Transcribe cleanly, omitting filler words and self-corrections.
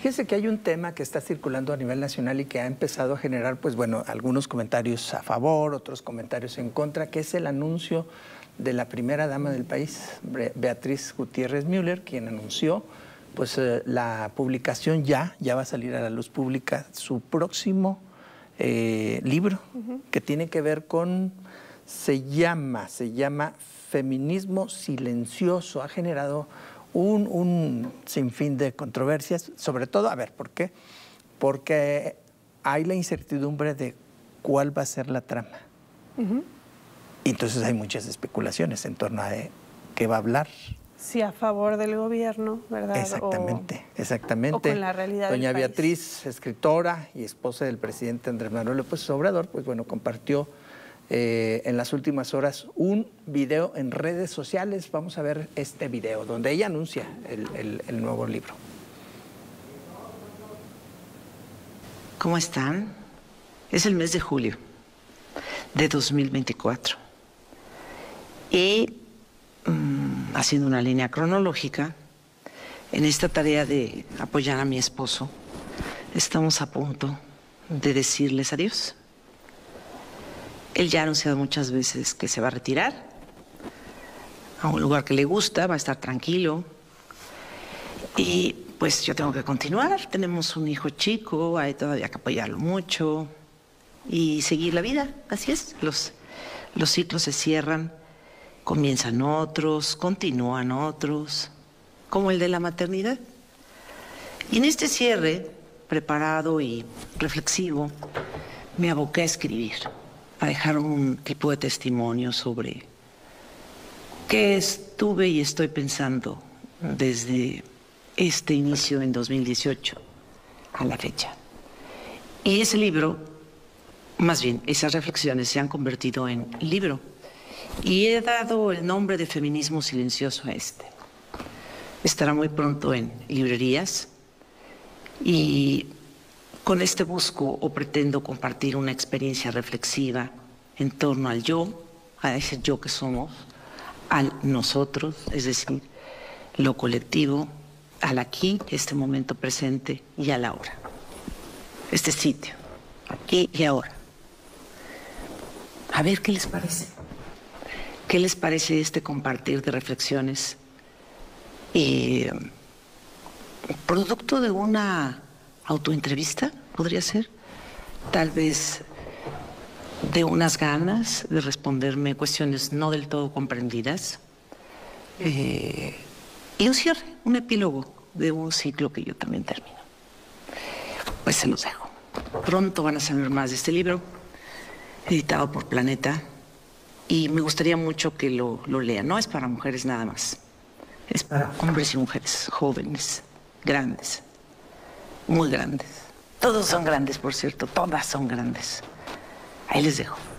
Fíjese que hay un tema que está circulando a nivel nacional y que ha empezado a generar, pues bueno, algunos comentarios a favor, otros comentarios en contra, que es el anuncio de la primera dama del país, Beatriz Gutiérrez Müller, quien anunció pues la publicación ya va a salir a la luz pública su próximo libro, que tiene que ver con, se llama Feminismo Silencioso. Ha generado un sinfín de controversias, sobre todo, a ver, ¿por qué? Porque hay la incertidumbre de cuál va a ser la trama. Y entonces hay muchas especulaciones en torno a qué va a hablar. Sí, a favor del gobierno, ¿verdad? Exactamente, exactamente. O con la realidad Doña del país. Beatriz, escritora y esposa del presidente Andrés Manuel López Obrador, pues bueno, compartió en las últimas horas un video en redes sociales. Vamos a ver este video donde ella anuncia el nuevo libro. ¿Cómo están? Es el mes de julio de 2024. Y haciendo una línea cronológica, en esta tarea de apoyar a mi esposo, estamos a punto de decirles adiós. Él ya ha anunciado muchas veces que se va a retirar a un lugar que le gusta, va a estar tranquilo. Y pues yo tengo que continuar. Tenemos un hijo chico, hay todavía que apoyarlo mucho y seguir la vida. Así es, los ciclos se cierran, comienzan otros, continúan otros, como el de la maternidad. Y en este cierre, preparado y reflexivo, me aboqué a escribir, a dejar un tipo de testimonio sobre qué estuve y estoy pensando desde este inicio en 2018 a la fecha. Y ese libro, más bien, esas reflexiones se han convertido en libro. Y he dado el nombre de Feminismo Silencioso a este. Estará muy pronto en librerías y con este busco o pretendo compartir una experiencia reflexiva en torno al yo, a ese yo que somos, al nosotros, es decir, lo colectivo, al aquí, este momento presente y al ahora. Este sitio, aquí y ahora. A ver qué les parece. ¿Qué les parece este compartir de reflexiones? Producto de una autoentrevista, podría ser. Tal vez de unas ganas de responderme cuestiones no del todo comprendidas. Y un cierre, un epílogo de un ciclo que yo también termino. Pues se los dejo. Pronto van a saber más de este libro, editado por Planeta. Y me gustaría mucho que lo lean. No es para mujeres nada más. Es para hombres y mujeres, jóvenes, grandes, muy grandes. Todos son grandes, por cierto. Todas son grandes. Ahí les dejo.